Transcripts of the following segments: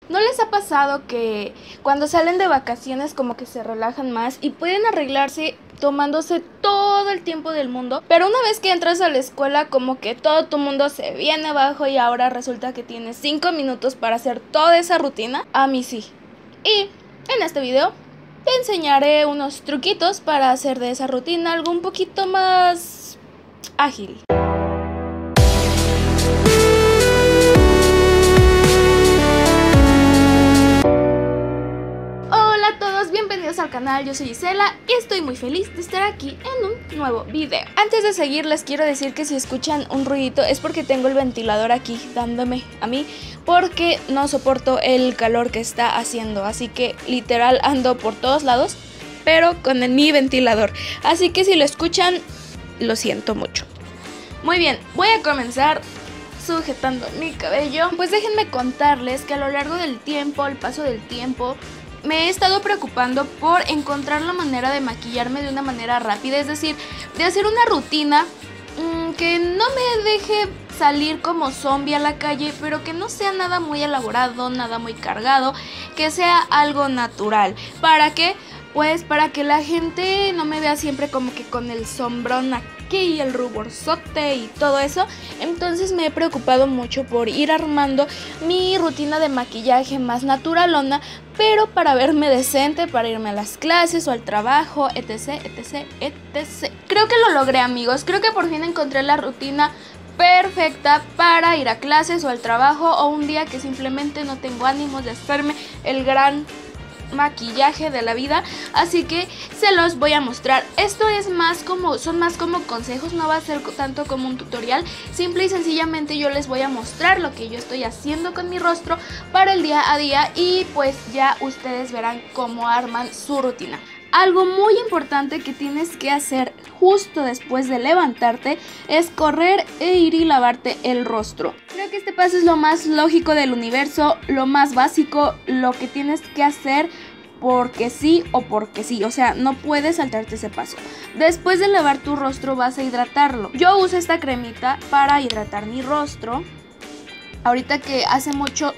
¿No les ha pasado que cuando salen de vacaciones como que se relajan más y pueden arreglarse tomándose todo el tiempo del mundo? Pero una vez que entras a la escuela como que todo tu mundo se viene abajo y ahora resulta que tienes 5 minutos para hacer toda esa rutina. A mí sí. Y en este video te enseñaré unos truquitos para hacer de esa rutina algo un poquito más ágil. Bienvenidos al canal, yo soy Gisela y estoy muy feliz de estar aquí en un nuevo video. Antes de seguir les quiero decir que si escuchan un ruidito es porque tengo el ventilador aquí dándome a mí, porque no soporto el calor que está haciendo, así que literal ando por todos lados pero con mi ventilador, así que si lo escuchan lo siento mucho. Muy bien, voy a comenzar sujetando mi cabello. Pues déjenme contarles que a lo largo del tiempo, el paso del tiempo, me he estado preocupando por encontrar la manera de maquillarme de una manera rápida, es decir, de hacer una rutina que no me deje salir como zombie a la calle, pero que no sea nada muy elaborado, nada muy cargado, que sea algo natural. ¿Para qué? Pues para que la gente no me vea siempre como que con el sombrón aquí y el ruborzote y todo eso. Entonces me he preocupado mucho por ir armando mi rutina de maquillaje más naturalona, pero para verme decente, para irme a las clases o al trabajo, etc, etc, etc. Creo que lo logré, amigos. Creo que por fin encontré la rutina perfecta para ir a clases o al trabajo, o un día que simplemente no tengo ánimos de hacerme el gran maquillaje de la vida, así que se los voy a mostrar. Esto es más como, son más como consejos, no va a ser tanto como un tutorial. Simple y sencillamente yo les voy a mostrar lo que yo estoy haciendo con mi rostro para el día a día y pues ya ustedes verán cómo arman su rutina. Algo muy importante que tienes que hacer justo después de levantarte es correr e ir y lavarte el rostro. Creo que este paso es lo más lógico del universo, lo más básico, lo que tienes que hacer porque sí o porque sí, o sea, no puedes saltarte ese paso. Después de lavar tu rostro vas a hidratarlo. Yo uso esta cremita para hidratar mi rostro. Ahorita que hace mucho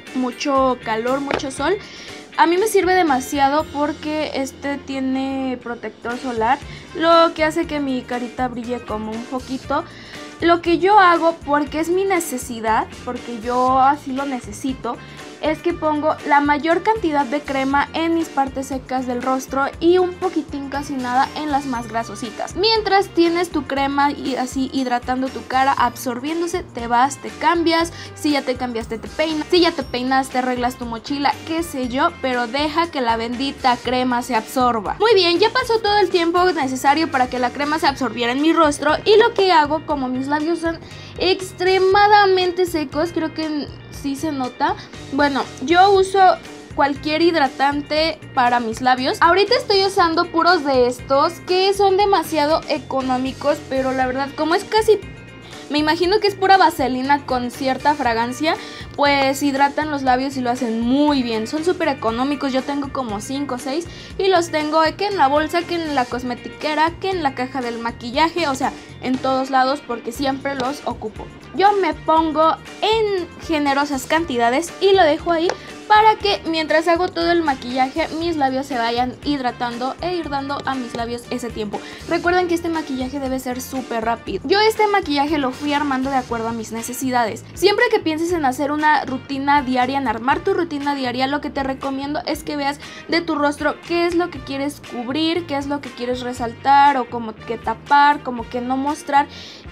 calor, mucho sol, a mí me sirve demasiado porque este tiene protector solar, lo que hace que mi carita brille como un poquito. Lo que yo hago, porque es mi necesidad, porque yo así lo necesito, es que pongo la mayor cantidad de crema en mis partes secas del rostro y un poquitín, casi nada, en las más grasositas. Mientras tienes tu crema y así hidratando tu cara, absorbiéndose, te vas, te cambias. Si ya te cambiaste, te peinas. Si ya te peinaste, arreglas tu mochila, qué sé yo, pero deja que la bendita crema se absorba. Muy bien, ya pasó todo el tiempo necesario para que la crema se absorbiera en mi rostro y lo que hago, como mis labios son extremadamente secos, creo que sí se nota. Bueno, yo uso cualquier hidratante para mis labios. Ahorita estoy usando puros de estos que son demasiado económicos, pero la verdad, como es casi, me imagino que es pura vaselina con cierta fragancia, pues hidratan los labios y lo hacen muy bien. Son súper económicos, yo tengo como 5 o 6 y los tengo que en la bolsa, que en la cosmetiquera, que en la caja del maquillaje, o sea, en todos lados porque siempre los ocupo. Yo me pongo en generosas cantidades y lo dejo ahí para que mientras hago todo el maquillaje mis labios se vayan hidratando e ir dando a mis labios ese tiempo. Recuerden que este maquillaje debe ser súper rápido. Yo este maquillaje lo fui armando de acuerdo a mis necesidades. Siempre que pienses en hacer una rutina diaria, en armar tu rutina diaria, lo que te recomiendo es que veas de tu rostro qué es lo que quieres cubrir, qué es lo que quieres resaltar o como que tapar, como que no mostrar,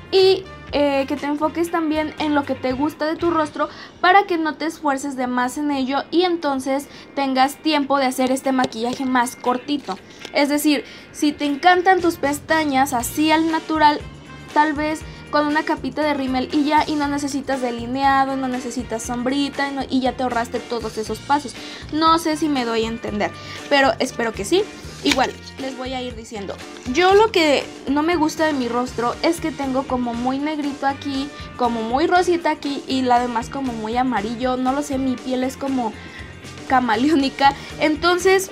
y que te enfoques también en lo que te gusta de tu rostro para que no te esfuerces de más en ello y entonces tengas tiempo de hacer este maquillaje más cortito. Es decir, si te encantan tus pestañas así al natural, tal vez con una capita de rímel y ya, y no necesitas delineado, no necesitas sombrita y ya te ahorraste todos esos pasos. No sé si me doy a entender, pero espero que sí. Igual, les voy a ir diciendo. Yo lo que no me gusta de mi rostro es que tengo como muy negrito aquí, como muy rosita aquí y la demás como muy amarillo. No lo sé, mi piel es como camaleónica. Entonces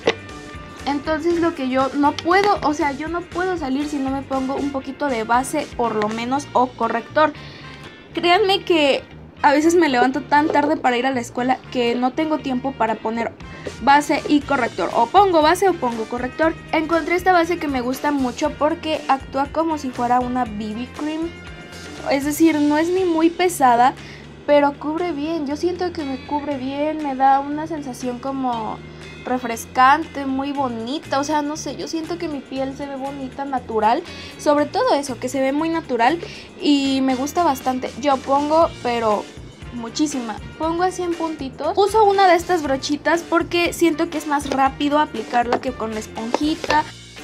lo que yo no puedo, o sea, yo no puedo salir si no me pongo un poquito de base por lo menos o corrector. Créanme que a veces me levanto tan tarde para ir a la escuela que no tengo tiempo para poner base y corrector. O pongo base o pongo corrector. Encontré esta base que me gusta mucho porque actúa como si fuera una BB cream. Es decir, no es ni muy pesada, pero cubre bien. Yo siento que me cubre bien, me da una sensación como refrescante, muy bonita. O sea, no sé, yo siento que mi piel se ve bonita, natural. Sobre todo eso, que se ve muy natural y me gusta bastante. Yo pongo, pero muchísima. Pongo así en puntitos. Uso una de estas brochitas porque siento que es más rápido aplicarla que con la esponjita.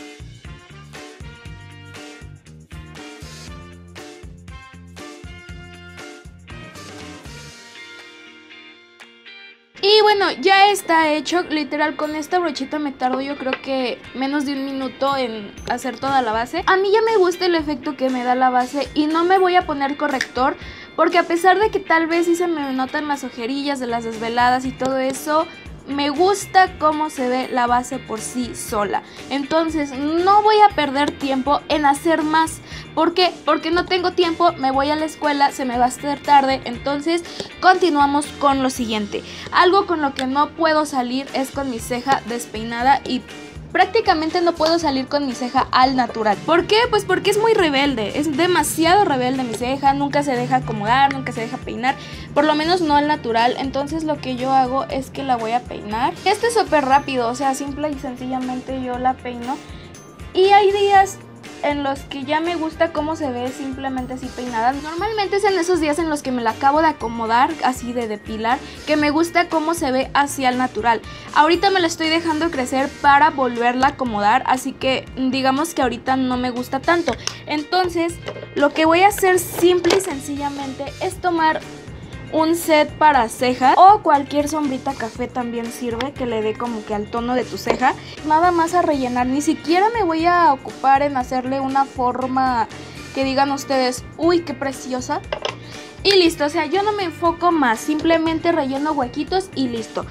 Y bueno, ya está hecho. Literal, con esta brochita me tardo yo creo que menos de un minuto en hacer toda la base. A mí ya me gusta el efecto que me da la base y no me voy a poner corrector, porque a pesar de que tal vez sí se me notan las ojerillas de las desveladas y todo eso, me gusta cómo se ve la base por sí sola. Entonces no voy a perder tiempo en hacer más. ¿Por qué? Porque no tengo tiempo, me voy a la escuela, se me va a hacer tarde. Entonces continuamos con lo siguiente. Algo con lo que no puedo salir es con mi ceja despeinada y prácticamente no puedo salir con mi ceja al natural. ¿Por qué? Pues porque es muy rebelde, es demasiado rebelde mi ceja, nunca se deja acomodar, nunca se deja peinar, por lo menos no al natural. Entonces lo que yo hago es que la voy a peinar. Esto es súper rápido, o sea, simple y sencillamente yo la peino. Y hay días en los que ya me gusta cómo se ve simplemente así peinada. Normalmente es en esos días en los que me la acabo de acomodar, así de depilar, que me gusta cómo se ve así al natural. Ahorita me la estoy dejando crecer para volverla a acomodar, así que digamos que ahorita no me gusta tanto. Entonces lo que voy a hacer simple y sencillamente es tomar un set para cejas o cualquier sombrita café también sirve, que le dé como que al tono de tu ceja. Nada más a rellenar, ni siquiera me voy a ocupar en hacerle una forma que digan ustedes, uy, qué preciosa. Y listo, o sea, yo no me enfoco más, simplemente relleno huequitos y listo.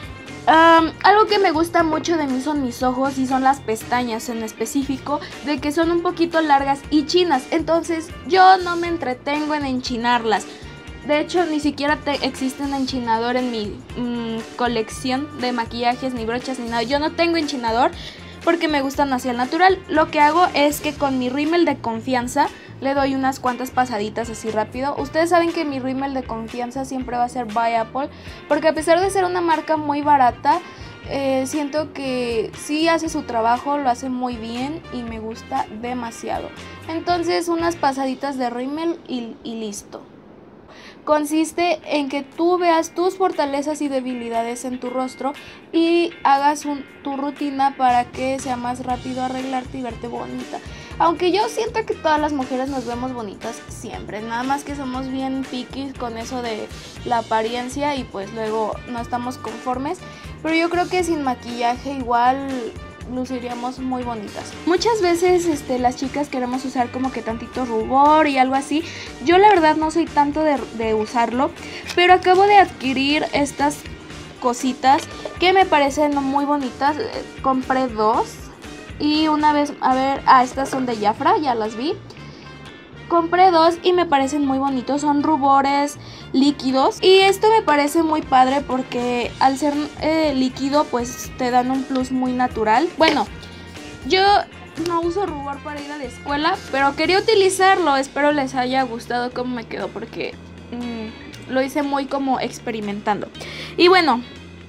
Algo que me gusta mucho de mí son mis ojos y son las pestañas en específico, de que son un poquito largas y chinas. Entonces yo no me entretengo en enchinarlas. De hecho, ni siquiera existe un enchinador en mi colección de maquillajes, ni brochas, ni nada. Yo no tengo enchinador porque me gustan así al natural. Lo que hago es que con mi rímel de confianza le doy unas cuantas pasaditas así rápido. Ustedes saben que mi rímel de confianza siempre va a ser By Apple, porque a pesar de ser una marca muy barata, siento que sí hace su trabajo, lo hace muy bien y me gusta demasiado. Entonces unas pasaditas de rímel y listo. Consiste en que tú veas tus fortalezas y debilidades en tu rostro y hagas tu rutina para que sea más rápido arreglarte y verte bonita. Aunque yo siento que todas las mujeres nos vemos bonitas siempre, nada más que somos bien picky con eso de la apariencia y pues luego no estamos conformes. Pero yo creo que sin maquillaje igual luciríamos muy bonitas. Muchas veces las chicas queremos usar como que tantito rubor y algo así. Yo la verdad no soy tanto de usarlo, pero acabo de adquirir estas cositas que me parecen muy bonitas. Compré dos y una vez, a ver, estas son de Jafra, ya las vi. Compré dos y me parecen muy bonitos, son rubores líquidos y esto me parece muy padre porque al ser líquido pues te dan un plus muy natural. Bueno, yo no uso rubor para ir a la escuela, pero quería utilizarlo, espero les haya gustado cómo me quedó porque lo hice muy como experimentando. Y bueno,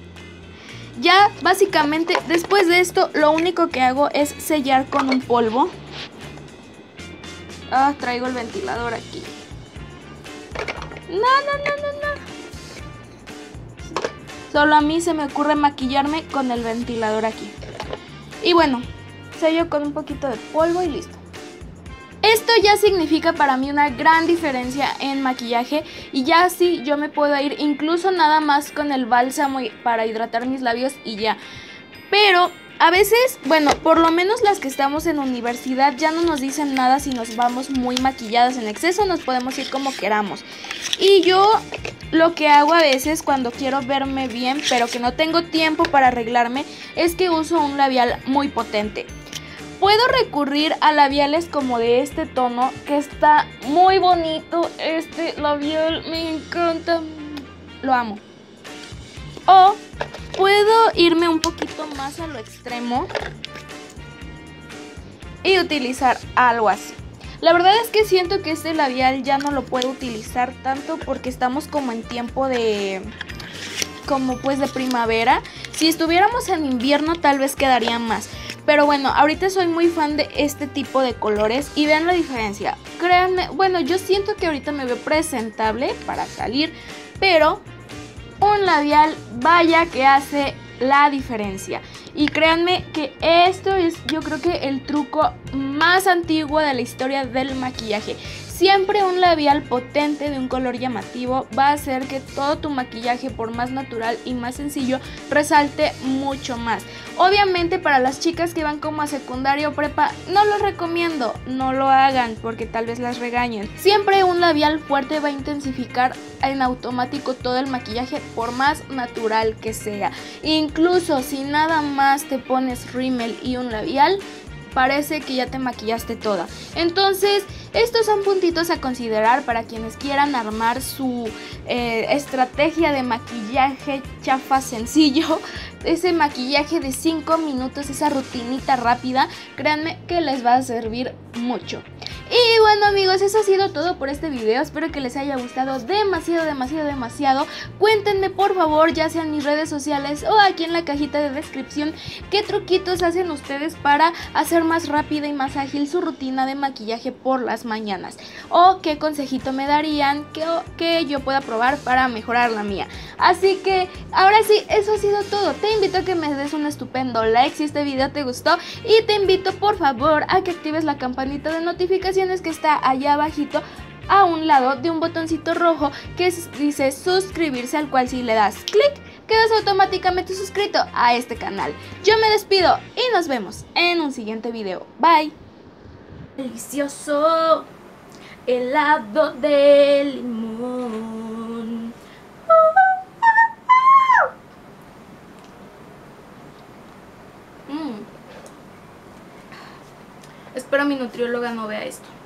ya básicamente después de esto lo único que hago es sellar con un polvo. Traigo el ventilador aquí. No. Solo a mí se me ocurre maquillarme con el ventilador aquí. Y bueno, sello con un poquito de polvo y listo. Esto ya significa para mí una gran diferencia en maquillaje. Y ya así yo me puedo ir incluso nada más con el bálsamo para hidratar mis labios y ya. Pero a veces, bueno, por lo menos las que estamos en universidad ya no nos dicen nada si nos vamos muy maquilladas en exceso, nos podemos ir como queramos. Y yo lo que hago a veces cuando quiero verme bien, pero que no tengo tiempo para arreglarme, es que uso un labial muy potente. puedo recurrir a labiales como de este tono, que está muy bonito. Este labial me encanta, lo amo. O puedo irme un poquito más a lo extremo y utilizar algo así. La verdad es que siento que este labial ya no lo puedo utilizar tanto porque estamos como en tiempo de... como pues de primavera. Si estuviéramos en invierno tal vez quedaría más. Pero bueno, ahorita soy muy fan de este tipo de colores y vean la diferencia. Créanme, bueno, yo siento que ahorita me veo presentable para salir, pero un labial vaya que hace la diferencia. Y créanme que esto es, yo creo que el truco más antiguo de la historia del maquillaje. Siempre un labial potente de un color llamativo va a hacer que todo tu maquillaje, por más natural y más sencillo, resalte mucho más. Obviamente para las chicas que van como a secundaria o prepa, no lo recomiendo, no lo hagan porque tal vez las regañen. Siempre un labial fuerte va a intensificar en automático todo el maquillaje, por más natural que sea. Incluso si nada más te pones rímel y un labial, parece que ya te maquillaste toda. Entonces, estos son puntitos a considerar para quienes quieran armar su estrategia de maquillaje chafa sencillo. Ese maquillaje de 5 minutos, esa rutinita rápida, créanme que les va a servir mucho. Y bueno amigos, eso ha sido todo por este video. Espero que les haya gustado demasiado. Cuéntenme por favor, ya sea en mis redes sociales o aquí en la cajita de descripción, qué truquitos hacen ustedes para hacer más rápida y más ágil su rutina de maquillaje por las mañanas. O qué consejito me darían que yo pueda probar para mejorar la mía. Así que ahora sí, eso ha sido todo. Te invito a que me des un estupendo like si este video te gustó. Y te invito por favor a que actives la campanita de notificaciones que está allá abajito a un lado de un botoncito rojo que dice suscribirse, al cual si le das clic quedas automáticamente suscrito a este canal. Yo me despido y nos vemos en un siguiente video. Bye. Delicioso helado de limón. Espero mi nutrióloga no vea esto.